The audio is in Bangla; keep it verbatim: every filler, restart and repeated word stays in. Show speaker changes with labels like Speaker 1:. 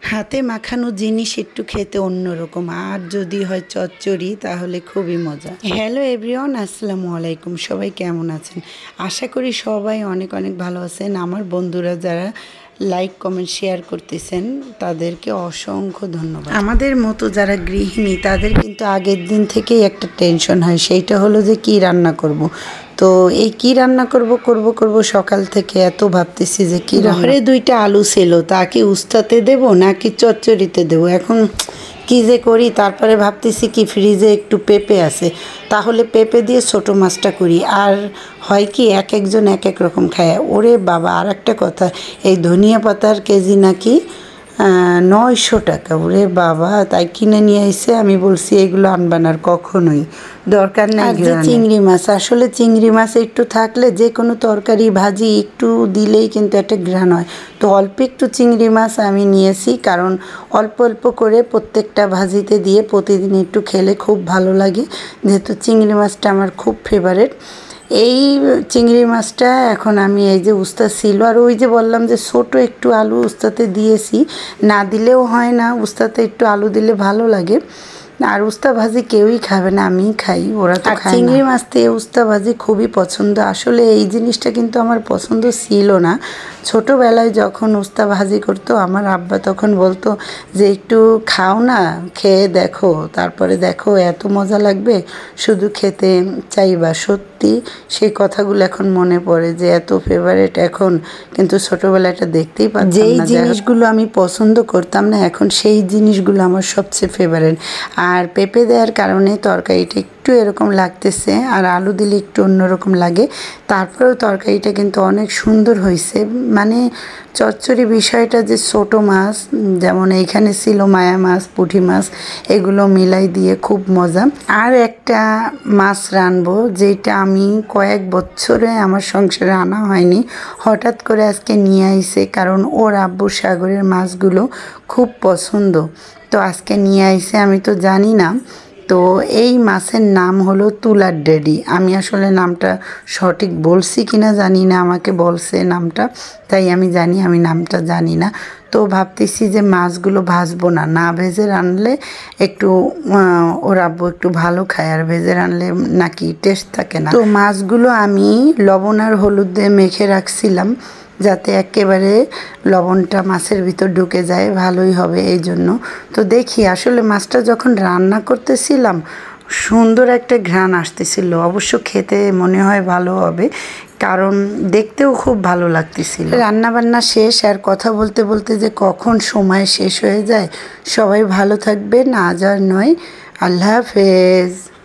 Speaker 1: হাতে মাখানো জিনিস একটু খেতে অন্যরকম, আর যদি হয় চচ্চড়ি তাহলে খুবই মজা। হ্যালো এভরিওয়ান, আসসালামু আলাইকুম। সবাই কেমন আছেন? আশা করি সবাই অনেক অনেক ভালো আছেন। আমার বন্ধুরা যারা লাইক কমেন্ট শেয়ার করতেছেন তাদেরকে অসংখ্য ধন্যবাদ। আমাদের মতো যারা গৃহিণী তাদের কিন্তু আগের দিন থেকেই একটা টেনশন হয়, সেইটা হলো যে কি রান্না করব। তো এই কি রান্না করব করব করব সকাল থেকে এত ভাবতেছি যে কি ঘরে দুইটা আলু ছিল, তা কি উস্তাতে দেবো নাকি চচ্চড়িতে দেবো, এখন কী যে করি। তারপরে ভাবতেছি কি ফ্রিজে একটু পেঁপে আছে, তাহলে পেঁপে দিয়ে ছোটো মাছটা করি। আর হয় কি এক একজন এক এক রকম খায়। ওরে বাবা, আর একটা কথা, এই ধনিয়া পাতার কেজি নাকি নয়শো টাকা। ওরে বাবা, তাই কিনে নিয়ে এসে আমি বলছি এগুলো আনবানার কখনোই দরকার নেই। যে চিংড়ি মাছ, আসলে চিংড়ি মাছ একটু থাকলে যে কোনো তরকারি ভাজি একটু দিলেই কিন্তু একটা ঘ্রাণ হয়। তো অল্প একটু চিংড়ি মাছ আমি নিয়েছি, কারণ অল্প অল্প করে প্রত্যেকটা ভাজিতে দিয়ে প্রতিদিন একটু খেলে খুব ভালো লাগে, যেহেতু চিংড়ি মাছটা আমার খুব ফেভারেট। এই চিংড়ি মাছটা এখন আমি এই যে উস্তা ছিল, আর ওই যে বললাম যে ছোটো একটু আলু উস্তাতে দিয়েছি, না দিলেও হয় না, উস্তাতে একটু আলু দিলে ভালো লাগে। আর উস্তা ভাজি কেউই খাবে না, আমিই খাই, ওরা তো খায় না। চিংড়ি মাছ দিয়ে উস্তা ভাজি খুবই পছন্দ। আসলে এই জিনিসটা কিন্তু আমার পছন্দ ছিল না। ছোটোবেলায় যখন উস্তা ভাজি করতো আমার আব্বা তখন বলতো যে একটু খাও না, খেয়ে দেখো, তারপরে দেখো এত মজা লাগবে, শুধু খেতে চাইবা। সত্যি সেই কথাগুলো এখন মনে পড়ে যে এত ফেভারেট, এখন কিন্তু ছোটোবেলায় এটা দেখতেই পাচ্ছি। যেই জিনিসগুলো আমি পছন্দ করতাম না, এখন সেই জিনিসগুলো আমার সবচেয়ে ফেভারেট। আর পেঁপে দেওয়ার কারণে তরকারিটা একটু এরকম লাগতেছে, আর আলু দিলে একটু অন্যরকম লাগে। তারপরেও তরকারিটা কিন্তু অনেক সুন্দর হয়েছে। মানে চচ্চড়ি বিষয়টা যে ছোটো মাছ, যেমন এইখানে ছিল মায়া মাছ, পুঁটি মাছ, এগুলো মিলাই দিয়ে খুব মজা। আর একটা মাছ রানবো যেটা আমি কয়েক বছরে আমার সংসারে আনা হয়নি, হঠাৎ করে আজকে নিয়ে আইছে, কারণ ওর আব্বু সাগরের মাছগুলো খুব পছন্দ। তো আজকে নিয়ে আইছে, আমি তো জানি না। তো এই মাছের নাম হলো তুলার ডেডি। আমি আসলে নামটা সঠিক বলছি কিনা জানি না, আমাকে বলছে নামটা, তাই আমি জানি, আমি নামটা জানি না। তো ভাবতেছি যে মাছগুলো ভাজবো না, না ভেজে রানলে একটু ওর আব্বু একটু ভালো খায়, আর ভেজে রানলে নাকি টেস্ট থাকে না। তো মাছগুলো আমি লবণ আর হলুদ দিয়ে মেখে রাখছিলাম, যাতে একেবারে লবণটা মাছের ভিতর ঢুকে যায়, ভালোই হবে এই জন্য। তো দেখি, আসলে মাছটা যখন রান্না করতেছিলাম সুন্দর একটা ঘ্রাণ আসতেছিল, অবশ্য খেতে মনে হয় ভালো হবে, কারণ দেখতেও খুব ভালো লাগতেছিল। রান্নাবান্না শেষ, আর কথা বলতে বলতে যে কখন সময় শেষ হয়ে যায়। সবাই ভালো থাকবেন, আজ আর নয়। আল্লাহ হাফেজ।